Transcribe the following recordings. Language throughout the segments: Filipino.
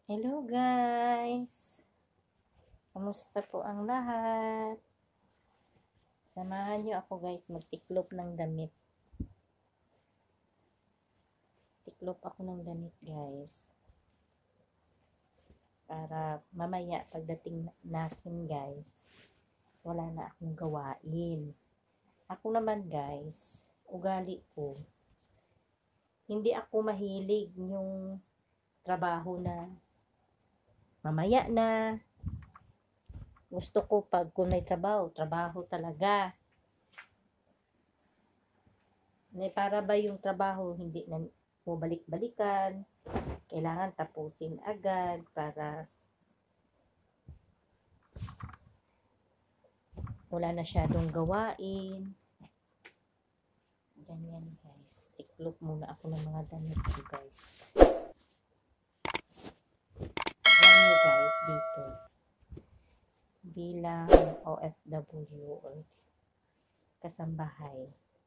Hello guys! Kamusta po ang lahat? Samahan niyo ako guys magtiklop ng damit. Tiklop ako ng damit guys. Para mamaya pagdating natin guys, wala na akong gawain. Ako naman guys, ugali ko, hindi ako mahilig yung trabaho na mamaya na. Gusto ko pag kung may trabaho talaga. Para ba yung trabaho hindi na balik-balikan, kailangan tapusin agad para wala na syadong gawain. Ganyan guys. Tiklop muna ako ng mga damit ko guys. Alam nyo guys dito, bilang OFW or kasambahay,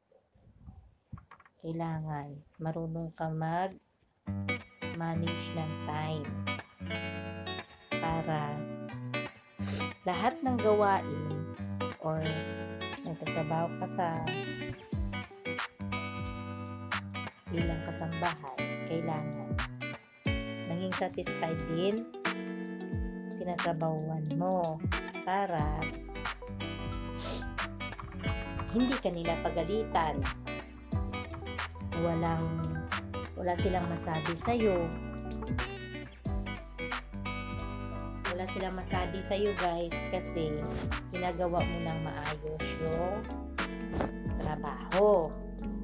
kailangan marunong ka mag-manage ng time para lahat ng gawain or nagtatrabaho ka sa bilang kasambahay, kailangan maging satisfied din tinatrabahuan mo para hindi ka nila pagalitan, wala silang masabi sa'yo guys, kasi ginagawa mo ng maayos yung trabaho.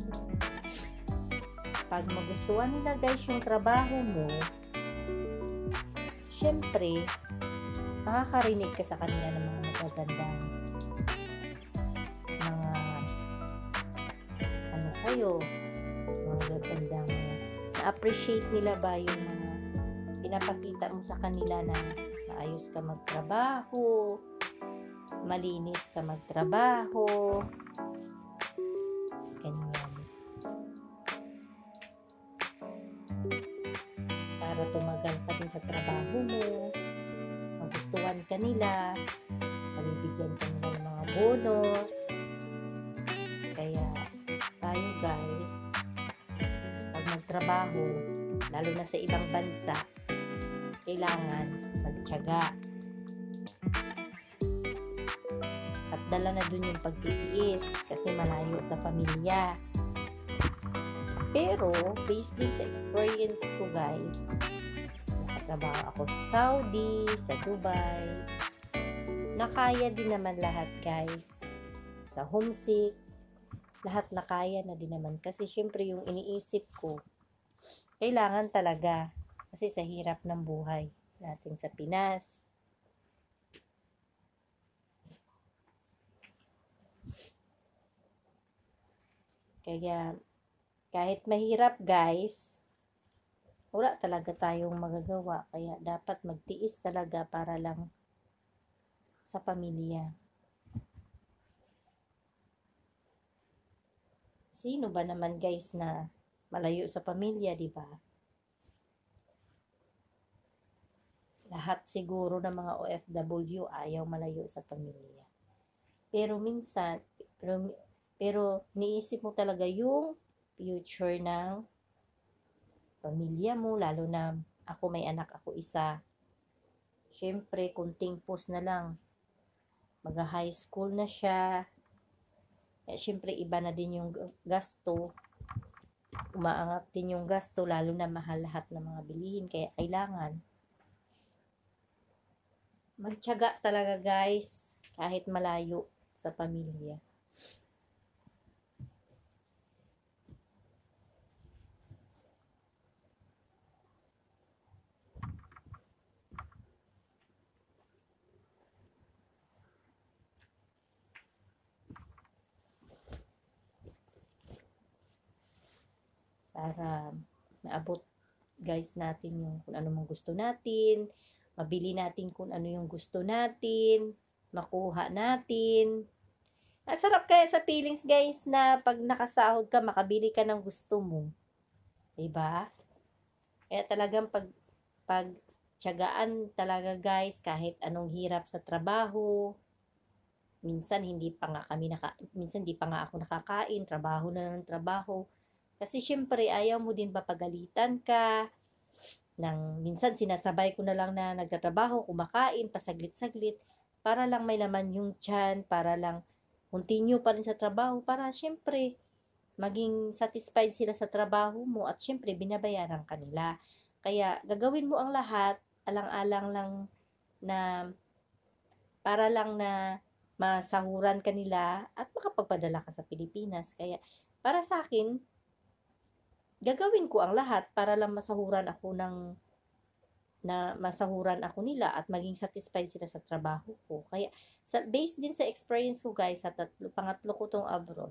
Pag magustuhan nila guys yung trabaho mo, syempre makakarinig ka sa kanila ng mga magagandang mga sa'yo, mga magagandang na-appreciate nila ba yung mga pinapakita mo sa kanila na maayos ka magtrabaho, malinis ka magtrabaho, ganyan. Para tumagal ka din sa trabaho mo, magustuhan ka nila, pabibigyan ka nila ng mga bonus. Kaya tayo guys, pag magtrabaho, lalo na sa ibang bansa, kailangan magtiyaga. At dala na dun yung pagtitiis kasi malayo sa pamilya. Pero, based din sa experience ko guys, nakatrabaho ako sa Saudi, sa Dubai, nakaya din naman lahat guys. Sa homesick, lahat nakaya na din naman. Kasi syempre yung iniisip ko, kailangan talaga. Kasi sa hirap ng buhay natin sa Pinas. Kaya, kahit mahirap guys, wala talaga tayong magagawa. Kaya dapat magtiis talaga para lang sa pamilya. Sino ba naman guys na malayo sa pamilya, di ba? Lahat siguro ng mga OFW ayaw malayo sa pamilya. Pero minsan, pero niisip mo talaga yung future ng pamilya mo, lalo na ako, may anak ako isa. Syempre, kunting post na lang, mag-high school na siya. Syempre, iba na din yung gasto. Umaangat din yung gasto, lalo na mahal lahat ng mga bilihin. Kaya kailangan magtiyaga talaga guys, kahit malayo sa pamilya. Para maabot guys natin yung kung ano mong gusto natin, mabili natin kung ano yung gusto natin, makuha natin. Ang sarap kaya sa feelings guys na pag nakasahod ka, makabili ka ng gusto mo. Diba? Kaya talagang pag tiyagaan talaga guys, kahit anong hirap sa trabaho. Minsan minsan hindi pa nga ako nakakain, trabaho na ng trabaho. Kasi syempre ayaw mo din papagalitan ka. Minsan sinasabay ko na lang na nagtatrabaho, kumakain, pasaglit-saglit, para lang may laman yung tiyan, para lang continue pa rin sa trabaho, para syempre maging satisfied sila sa trabaho mo at syempre binabayaran ka nila. Kaya gagawin mo ang lahat, alang-alang lang na para lang na masahuran ka nila at makapagpadala ka sa Pilipinas. Kaya para sa akin, gagawin ko ang lahat para lang masahuran ako nila at maging satisfied sila sa trabaho ko. Kaya based din sa experience ko guys, sa pangatlo ko tong abroad,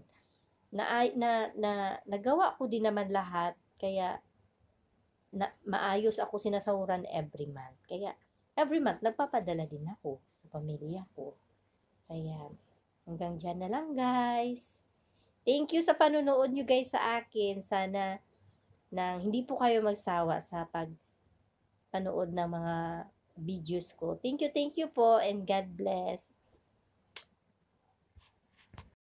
nagawa ko din naman lahat, kaya maayos ako sinasahuran every month. Kaya every month nagpapadala din ako sa pamilya ko. Kaya hanggang dyan na lang guys. Thank you sa panonood nyo guys sa akin. Sana nang hindi po kayo magsawa sa panood ng mga videos ko. Thank you po and God bless.